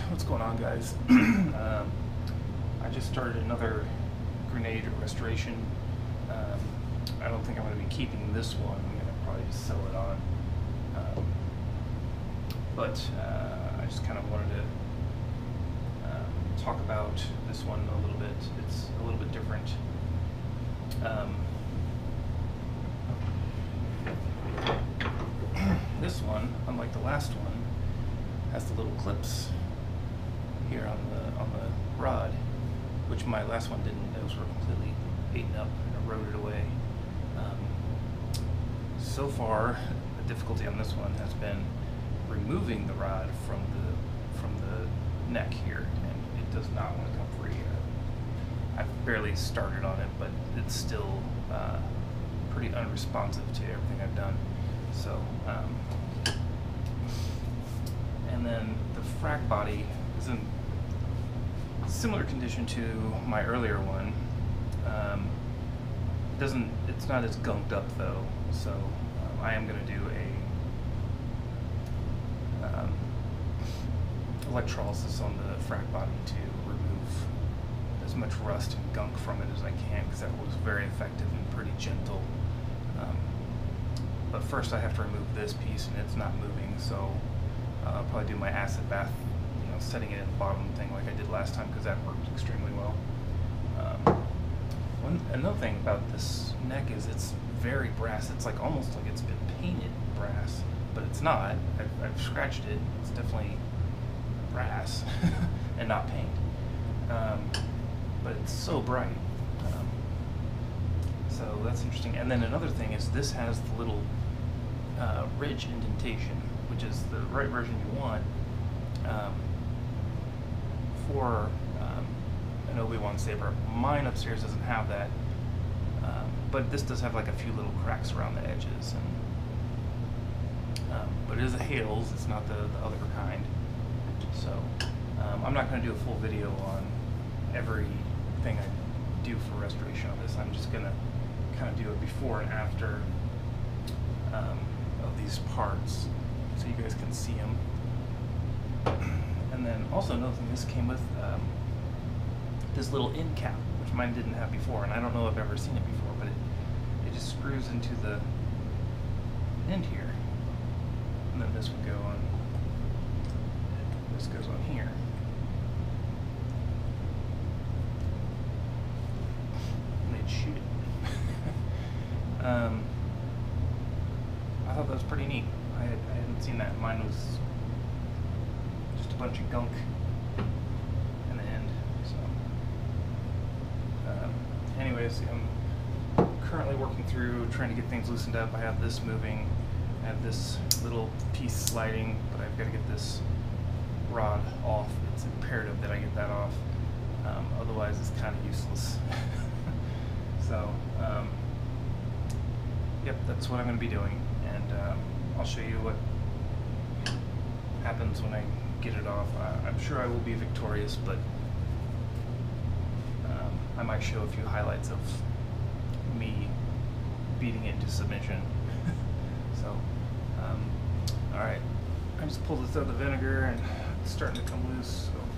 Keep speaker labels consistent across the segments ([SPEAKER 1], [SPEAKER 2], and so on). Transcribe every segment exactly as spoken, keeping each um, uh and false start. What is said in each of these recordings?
[SPEAKER 1] What's going on, guys? um, I just started another grenade restoration. Um, I don't think I'm going to be keeping this one. I'm going to probably just sell it on. Um, but uh, I just kind of wanted to um, talk about this one a little bit. It's a little bit different. Um, this one, unlike the last one, has the little clips here on the on the rod, which my last one didn't. Those were completely eaten up and eroded away. Um, so far, the difficulty on this one has been removing the rod from the from the neck here, and it does not want to come free. Uh, I've barely started on it, but it's still uh, pretty unresponsive to everything I've done. So. Um, And then the frag body is in similar condition to my earlier one. Um, doesn't it's not as gunked up though, so um, I am going to do a um, electrolysis on the frag body to remove as much rust and gunk from it as I can, because that was very effective and pretty gentle. Um, but first I have to remove this piece, and it's not moving, so. Uh, I'll probably do my acid bath, you know, setting it in the bottom thing like I did last time, because that worked extremely well. Um, one, another thing about this neck is it's very brass. It's like almost like it's been painted brass, but it's not. I've, I've scratched it. It's definitely brass and not paint. Um, but it's so bright. Um, so that's interesting. And then another thing is this has the little uh, ridge indentation, which is the right version you want um, for um, an Obi-Wan saber. Mine upstairs doesn't have that, um, but this does have like a few little cracks around the edges. And, um, but it is a Hales, it's not the, the other kind. So um, I'm not going to do a full video on everything I do for restoration on this. I'm just going to kind of do a before and after um, of these parts, so you guys can see them. And then also another thing, this came with um, this little end cap, which mine didn't have before, and I don't know if I've ever seen it before, but it, it just screws into the end here, and then this would go on, this goes on here. And they'd shoot it. um, I thought that was pretty neat. I, had, I hadn't seen that. Mine was just a bunch of gunk in the end. So, um, anyways, I'm currently working through trying to get things loosened up. I have this moving. I have this little piece sliding, but I've got to get this rod off. It's imperative that I get that off. Um, otherwise, it's kind of useless. So, um, yep, that's what I'm going to be doing. And um, I'll show you what happens when I get it off. I, I'm sure I will be victorious, but um, I might show a few highlights of me beating it into submission. So, um, alright, I just pulled this out of the vinegar and it's starting to come loose. So.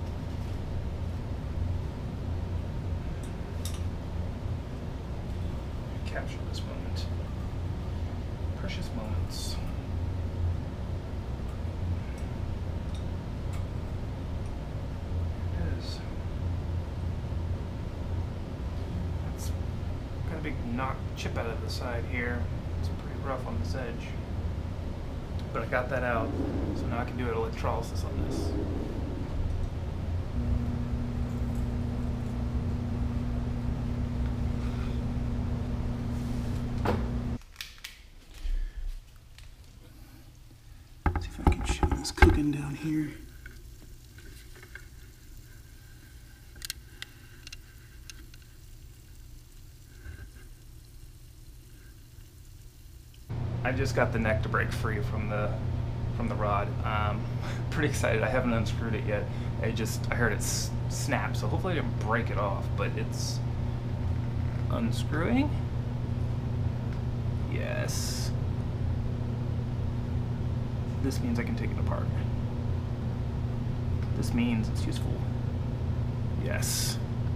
[SPEAKER 1] Capture this moment. Precious moments. There it is. It's got a big knock chip out of the side here. It's pretty rough on this edge. But I got that out, so now I can do an electrolysis on this. Cooking down here. I just got the neck to break free from the from the rod. Um, pretty excited. I haven't unscrewed it yet. I just I heard it s snap, so hopefully I didn't break it off. But it's unscrewing. Yes. This means I can take it apart. this means it's useful. Yes.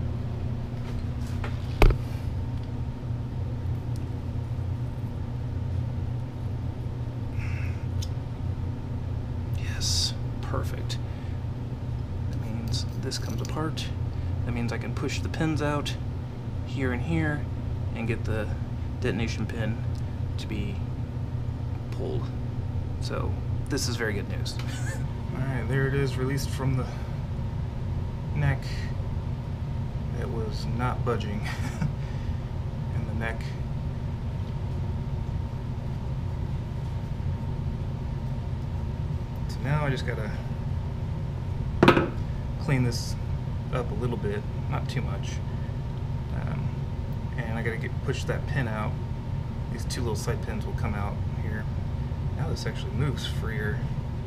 [SPEAKER 1] Yes, perfect. That means this comes apart. That means I can push the pins out here and here and get the detonation pin to be pulled. So this is very good news. Alright, there it is, released from the neck. It was not budging. And the neck so now I just gotta clean this up a little bit, not too much. Um, and I gotta get push that pin out. These two little side pins will come out here. Now this actually moves freer.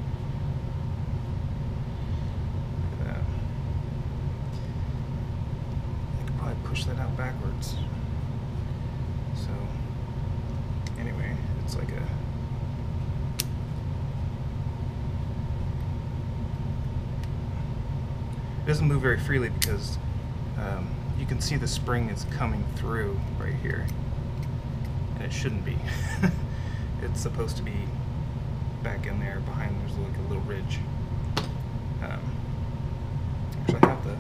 [SPEAKER 1] Look at that. I could probably push that out backwards. So anyway, it's like a it doesn't move very freely because um, you can see the spring is coming through right here, and it shouldn't be. It's supposed to be back in there behind. There's like a little ridge. Um, actually, I have the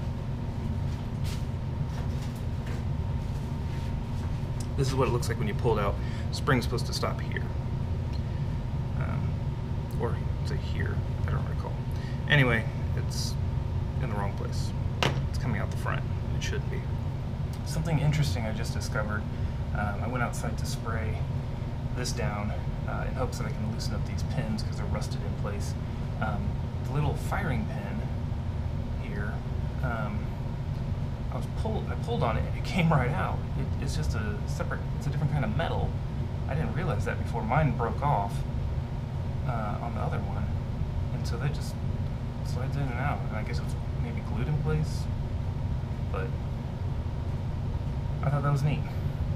[SPEAKER 1] this is what it looks like when you pull it out. Spring's supposed to stop here, um, or say here. I don't recall. Anyway, it's in the wrong place. It's coming out the front. It shouldn't be. Something interesting I just discovered. Um, I went outside to spray this down uh, in hopes that I can loosen up these pins because they're rusted in place. Um, the little firing pin here, um, I was pulled. I pulled on it. It came right out. It, it's just a separate. It's a different kind of metal. I didn't realize that before. Mine broke off uh, on the other one, and so that just slides in and out. And I guess it was maybe glued in place, but I thought that was neat.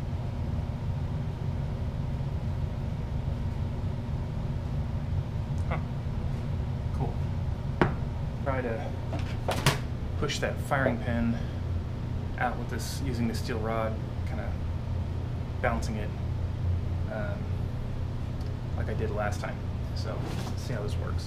[SPEAKER 1] Huh. Cool. Try to push that firing pin out with this, using the steel rod, kind of bouncing it um, like I did last time. So let's see how this works.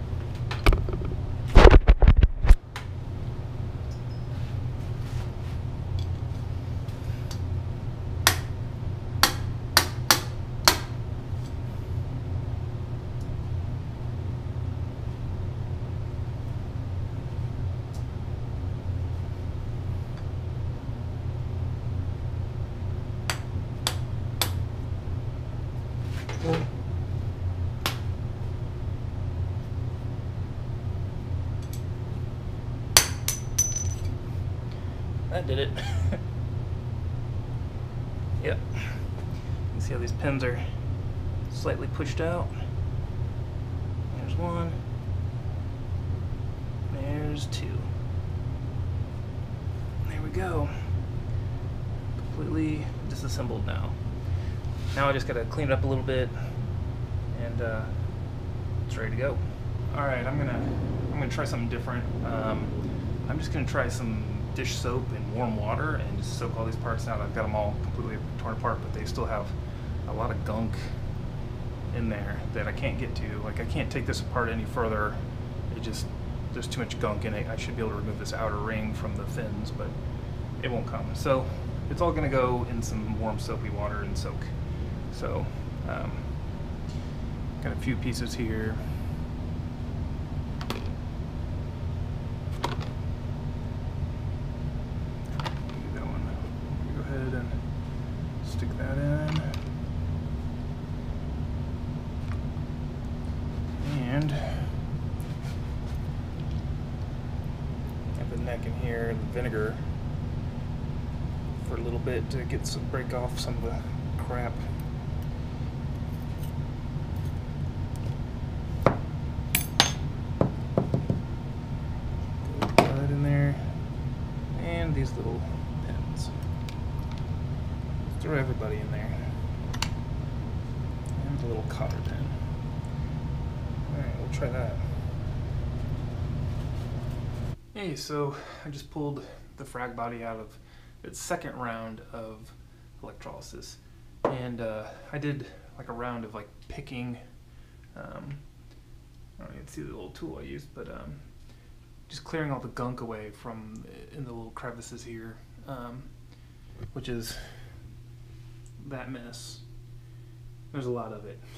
[SPEAKER 1] That did it. Yep. You can see how these pins are slightly pushed out. There's one. There's two. There we go. Completely disassembled now. Now I just gotta clean it up a little bit, and uh, it's ready to go. All right, I'm gonna I'm gonna try something different. Um, I'm just gonna try some dish soap in warm water and just soak all these parts out. I've got them all completely torn apart, but they still have a lot of gunk in there that I can't get to. Like, I can't take this apart any further. It just, there's too much gunk in it. I should be able to remove this outer ring from the fins, but it won't come. So it's all gonna go in some warm soapy water and soak. So um, got a few pieces here. Stick that in, and have the neck in here, the vinegar for a little bit to get some break off some of the crap. Put that in there, and these little pins. Throw everybody in there. And a little cotter pin. Alright, we'll try that. Hey, so I just pulled the frag body out of its second round of electrolysis, and uh, I did like a round of like picking. Um, I don't even see the little tool I used, but um, just clearing all the gunk away from in the little crevices here, um, which is that mess. There's a lot of it.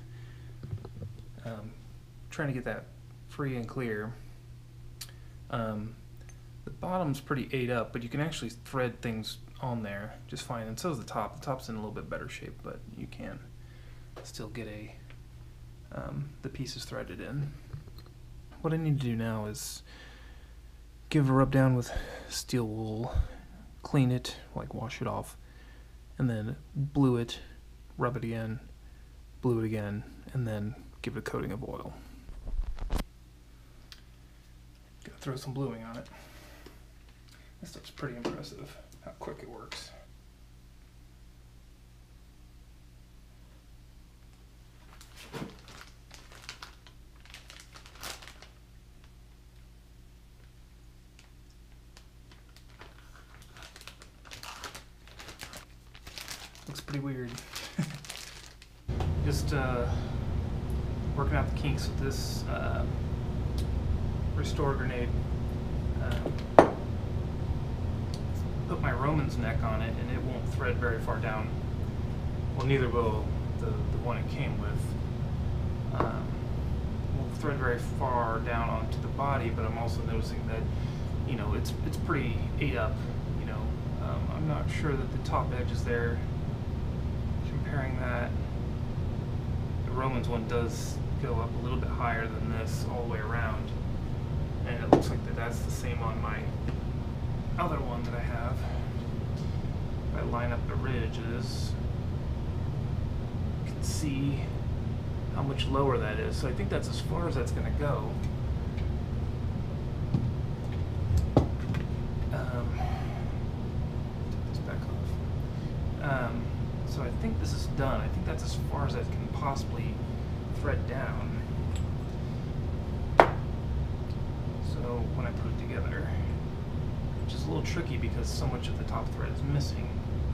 [SPEAKER 1] um, trying to get that free and clear. Um, the bottom's pretty ate up, but you can actually thread things on there just fine, and so is the top. The top's in a little bit better shape, but you can still get a um, the pieces threaded in. What I need to do now is give a rub down with steel wool, clean it, like wash it off, and then blue it, rub it again, blue it again, and then give it a coating of oil. Gotta throw some bluing on it. This stuff's pretty impressive, how quick it works. Looks pretty weird. Just uh, working out the kinks with this uh, Restore grenade. Uh, put my Roman's neck on it, and it won't thread very far down. Well, neither will the, the one it came with. Um, won't thread very far down onto the body, but I'm also noticing that, you know, it's it's pretty ate up. You know, um, I'm not sure that the top edge is there. Comparing that, the Roman's one does go up a little bit higher than this all the way around, and it looks like that that's the same on my other one that I have. If I line up the ridges, you can see how much lower that is. So I think that's as far as that's going to go. Um, take this back off. Um, So I think this is done. I think that's as far as I can possibly thread down. So when I put it together, which is a little tricky because so much of the top thread is missing.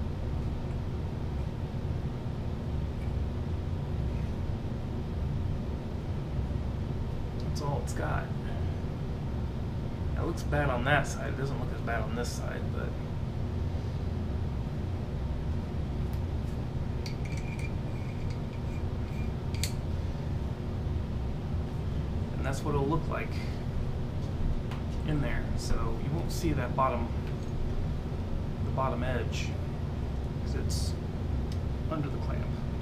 [SPEAKER 1] That's all it's got. It looks bad on that side. It doesn't look as bad on this side, but and that's what it'll look like in there. So you won't see that bottom, the bottom edge, because it's under the clamp.